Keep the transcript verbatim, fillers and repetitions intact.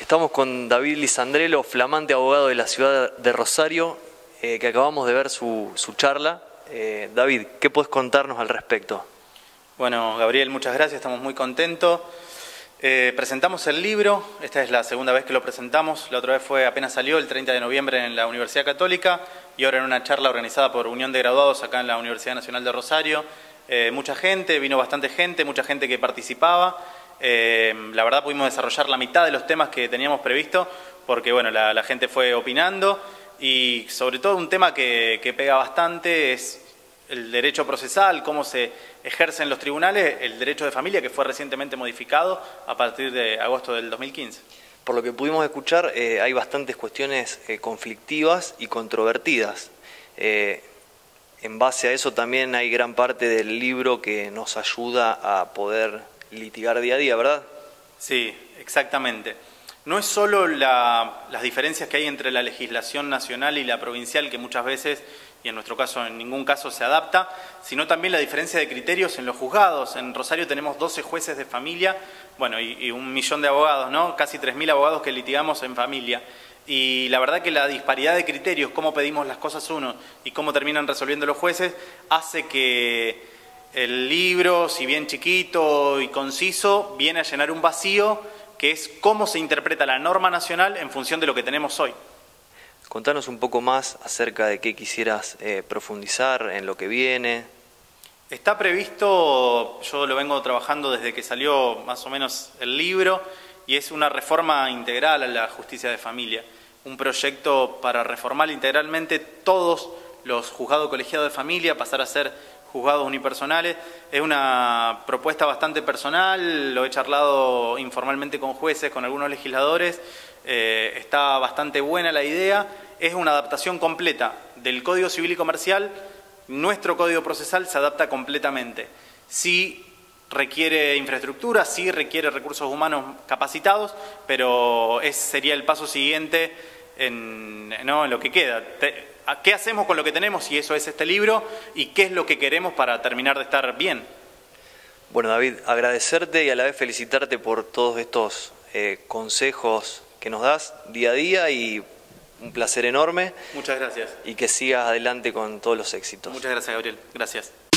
Estamos con David Lisandrelo, flamante abogado de la ciudad de Rosario, eh, que acabamos de ver su, su charla. Eh, David, ¿qué puedes contarnos al respecto? Bueno, Gabriel, muchas gracias, estamos muy contentos. Eh, presentamos el libro, esta es la segunda vez que lo presentamos, la otra vez fue apenas salió el treinta de noviembre en la Universidad Católica y ahora en una charla organizada por Unión de Graduados acá en la Universidad Nacional de Rosario. Eh, mucha gente, vino bastante gente, mucha gente que participaba. Eh, la verdad pudimos desarrollar la mitad de los temas que teníamos previsto porque bueno, la, la gente fue opinando y sobre todo un tema que, que pega bastante es el derecho procesal, cómo se ejerce en los tribunales el derecho de familia, que fue recientemente modificado a partir de agosto del dos mil quince. Por lo que pudimos escuchar, eh, hay bastantes cuestiones eh, conflictivas y controvertidas. Eh, en base a eso también hay gran parte del libro que nos ayuda a poder litigar día a día, ¿verdad? Sí, exactamente. No es solo la, las diferencias que hay entre la legislación nacional y la provincial, que muchas veces, y en nuestro caso en ningún caso se adapta, sino también la diferencia de criterios en los juzgados. En Rosario tenemos doce jueces de familia, bueno, y, y un millón de abogados, ¿no? Casi tres mil abogados que litigamos en familia. Y la verdad que la disparidad de criterios, cómo pedimos las cosas uno y cómo terminan resolviendo los jueces, hace que el libro, si bien chiquito y conciso, viene a llenar un vacío que es cómo se interpreta la norma nacional en función de lo que tenemos hoy. Contanos un poco más acerca de qué quisieras eh, profundizar en lo que viene. Está previsto, yo lo vengo trabajando desde que salió más o menos el libro, y es una reforma integral a la justicia de familia. Un proyecto para reformar integralmente todos los juzgados colegiados de familia, pasar a ser juzgados unipersonales. Es una propuesta bastante personal, lo he charlado informalmente con jueces, con algunos legisladores, eh, está bastante buena la idea. Es una adaptación completa del Código Civil y Comercial, nuestro Código Procesal se adapta completamente. Sí requiere infraestructura, sí requiere recursos humanos capacitados, pero ese sería el paso siguiente en, ¿no? en lo que queda. Te, ¿Qué hacemos con lo que tenemos? Y eso es este libro. ¿Y qué es lo que queremos para terminar de estar bien? Bueno, David, agradecerte y a la vez felicitarte por todos estos eh, consejos que nos das día a día y un placer enorme. Muchas gracias. Y que sigas adelante con todos los éxitos. Muchas gracias, Gabriel. Gracias.